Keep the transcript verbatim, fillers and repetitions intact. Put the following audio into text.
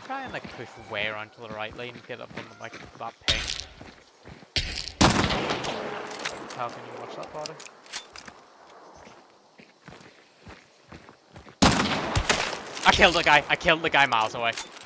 try and like push way around to the right lane and get up on the, like that ping. How can you watch that body? I killed the guy. I killed the guy miles away.